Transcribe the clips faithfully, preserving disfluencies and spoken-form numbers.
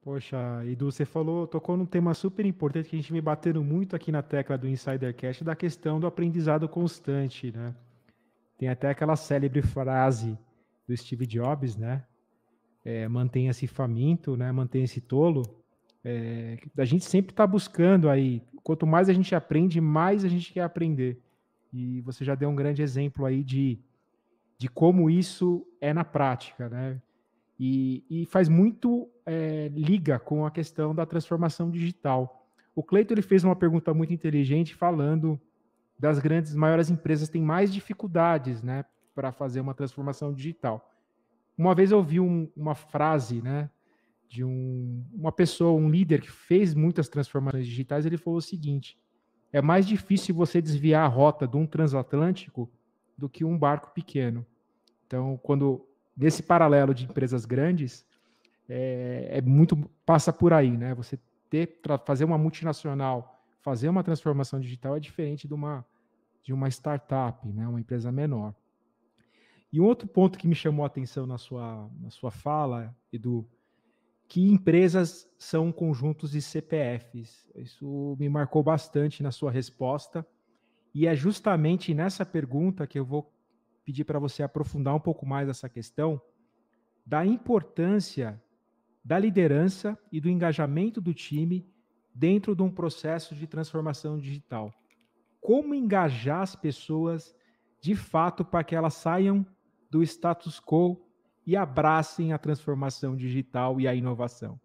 Poxa, Edu, você falou, tocou num tema super importante que a gente vem batendo muito aqui na tecla do InsiderCast, da questão do aprendizado constante, né? Tem até aquela célebre frase do Steve Jobs, né? É, mantenha-se faminto, né? Mantenha-se tolo. É, a gente sempre está buscando aí. Quanto mais a gente aprende, mais a gente quer aprender. E você já deu um grande exemplo aí de, de como isso é na prática, né? E, e faz muito é, liga com a questão da transformação digital. O Cleiton ele fez uma pergunta muito inteligente falando das grandes, maiores empresas têm mais dificuldades, né, para fazer uma transformação digital. Uma vez eu ouvi um, uma frase, né, de um, uma pessoa, um líder que fez muitas transformações digitais, ele falou o seguinte: é mais difícil você desviar a rota de um transatlântico do que um barco pequeno. Então, quando nesse paralelo de empresas grandes, é, é muito passa por aí, né? Você ter fazer uma multinacional, fazer uma transformação digital é diferente de uma de uma startup, né? Uma empresa menor. E um outro ponto que me chamou a atenção na sua na sua fala, Edu, que empresas são conjuntos de C P Fs. Isso me marcou bastante na sua resposta. E é justamente nessa pergunta que eu vou pedir para você aprofundar um pouco mais essa questão da importância da liderança e do engajamento do time dentro de um processo de transformação digital. Como engajar as pessoas de fato para que elas saiam do status quo e abracem a transformação digital e a inovação?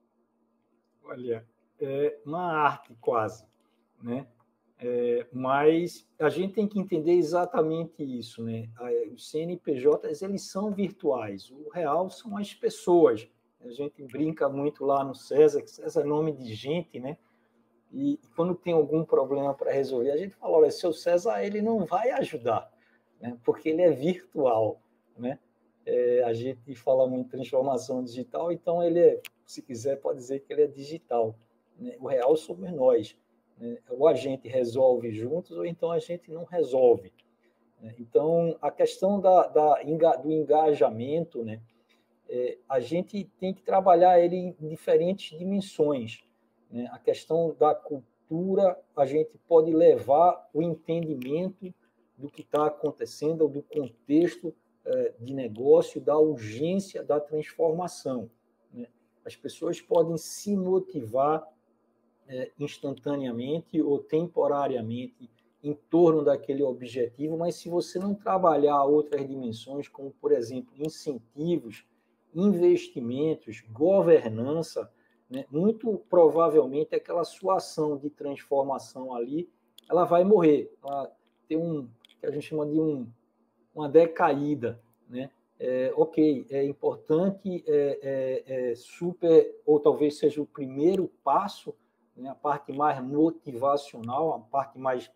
Olha, é uma arte quase, né? É, mas a gente tem que entender exatamente isso, né? Os C N P Js, eles são virtuais, o real são as pessoas. A gente brinca muito lá no César, que César é nome de gente, né? E, e quando tem algum problema para resolver, a gente fala, olha, seu César, ele não vai ajudar, né? Porque ele é virtual, né? É, a gente fala muito em transformação digital, então ele é, se quiser, pode dizer que ele é digital, né? O real somos nós, né? Ou a gente resolve juntos, ou então a gente não resolve, né? Então, a questão da, da, do engajamento, né? É, a gente tem que trabalhar ele em diferentes dimensões, né? A questão da cultura, a gente pode levar o entendimento do que está acontecendo, do contexto é, de negócio, da urgência da transformação, né? As pessoas podem se motivar é, instantaneamente ou temporariamente em torno daquele objetivo, mas se você não trabalhar outras dimensões, como, por exemplo, incentivos, investimentos, governança, né, muito provavelmente aquela sua ação de transformação ali, ela vai morrer, ela tem um, que a gente chama de um, uma decaída, né? É, ok, é importante, é, é, é super, ou talvez seja o primeiro passo, né, a parte mais motivacional, a parte mais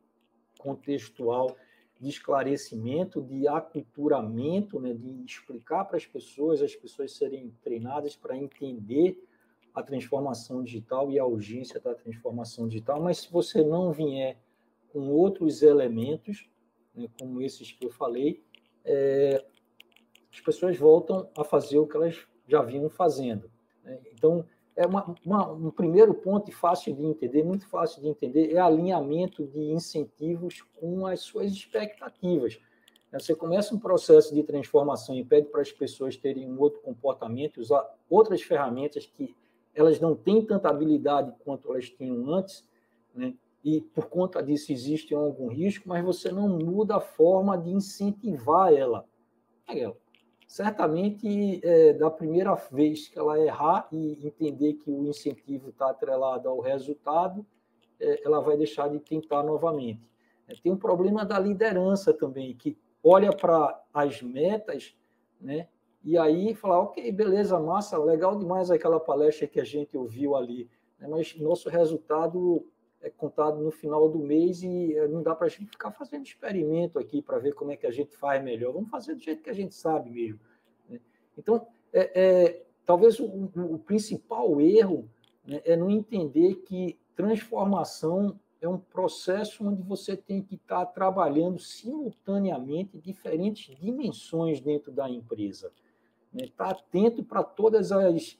contextual de esclarecimento, de aculturamento, né, de explicar para as pessoas, as pessoas serem treinadas para entender a transformação digital e a urgência da transformação digital, mas se você não vier com outros elementos, né, como esses que eu falei, é, as pessoas voltam a fazer o que elas já vinham fazendo, né? Então, é uma, uma, um primeiro ponto fácil de entender, muito fácil de entender, é alinhamento de incentivos com as suas expectativas. Você começa um processo de transformação e pede para as pessoas terem um outro comportamento, usar outras ferramentas que elas não têm tanta habilidade quanto elas tinham antes, né? E por conta disso existe algum risco, mas você não muda a forma de incentivar ela. ela certamente, é, da primeira vez que ela errar e entender que o incentivo está atrelado ao resultado, é, ela vai deixar de tentar novamente. É, tem um problema da liderança também, que olha para as metas, né, e aí fala, ok, beleza, massa, legal demais aquela palestra que a gente ouviu ali, né, mas nosso resultado é contado no final do mês e não dá para a gente ficar fazendo experimento aqui para ver como é que a gente faz melhor. Vamos fazer do jeito que a gente sabe mesmo, né? Então, é, é, talvez o, o principal erro, né, é não entender que transformação é um processo onde você tem que estar trabalhando simultaneamente diferentes dimensões dentro da empresa, né? Estar atento para todas as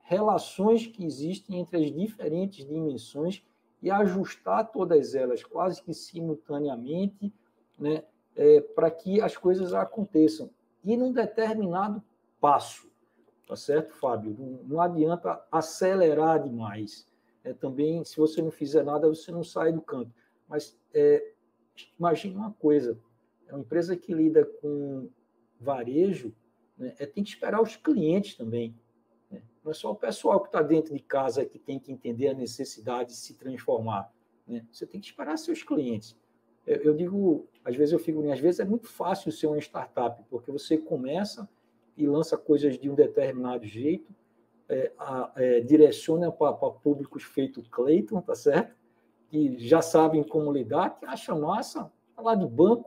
relações que existem entre as diferentes dimensões e ajustar todas elas quase que simultaneamente, né, é, para que as coisas aconteçam. E num determinado passo, tá certo, Fábio? Não, não adianta acelerar demais. É, também, se você não fizer nada, você não sai do canto. Mas é, imagine uma coisa, é uma empresa que lida com varejo, né, é, tem que esperar os clientes também. Né? Não é só o pessoal que está dentro de casa que tem que entender a necessidade de se transformar. Né? Você tem que esperar seus clientes. Eu, eu digo, às vezes eu fico, às vezes é muito fácil ser uma startup, porque você começa e lança coisas de um determinado jeito, é, a, é, direciona para públicos feito Clayton, tá certo? Que já sabem como lidar, que acha massa, falar de banco.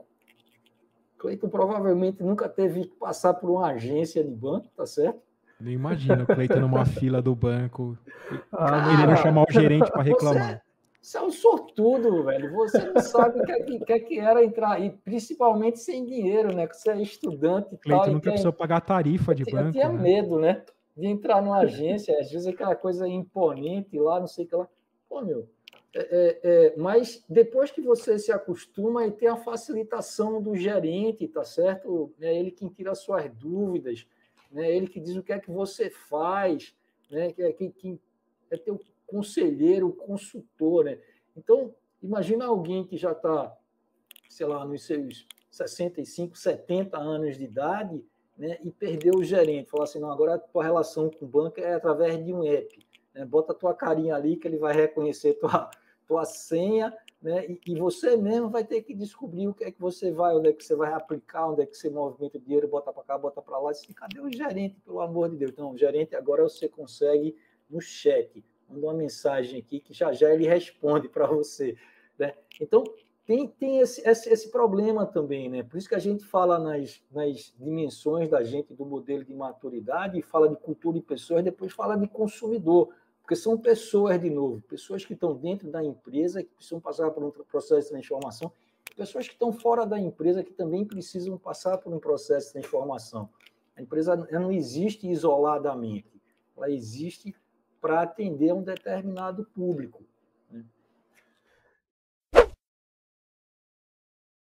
Clayton provavelmente nunca teve que passar por uma agência de banco, tá certo? Nem imagino o Cleiton numa fila do banco, ah, querendo chamar o gerente para reclamar. Você, você é um sortudo, velho. Você não sabe o que, é que, que, é que era entrar, e principalmente sem dinheiro, né? Que você é estudante e Cleiton tal. nunca e precisou tem... pagar tarifa de eu, banco. Eu tinha né? medo, né? De entrar numa agência, às vezes aquela coisa imponente lá, não sei o que lá. Pô, meu. É, é, é, mas depois que você se acostuma e tem a facilitação do gerente, tá certo? É ele quem tira as suas dúvidas, né? Ele que diz o que é que você faz, né? Que é quem, quem é teu conselheiro, consultor, né? Então, imagina alguém que já está, sei lá, nos seus sessenta e cinco, setenta anos de idade, né, e perdeu o gerente. Falar assim, não, agora a tua relação com o banco é através de um app. Né? Bota a tua carinha ali que ele vai reconhecer tua, tua senha, né? E, e você mesmo vai ter que descobrir o que é que você vai, onde é que você vai aplicar, onde é que você movimenta o dinheiro, bota para cá, bota para lá. E assim, cadê o gerente, pelo amor de Deus? Então, o gerente agora você consegue no chat. Manda uma mensagem aqui que já já ele responde para você. Né? Então, tem, tem esse, esse, esse problema também, né? Por isso que a gente fala nas, nas dimensões da gente, do modelo de maturidade, fala de cultura e pessoas, depois fala de consumidor, porque são pessoas, de novo, pessoas que estão dentro da empresa, que precisam passar por um processo de transformação, pessoas que estão fora da empresa, que também precisam passar por um processo de transformação. A empresa não existe isoladamente, ela existe para atender a um determinado público.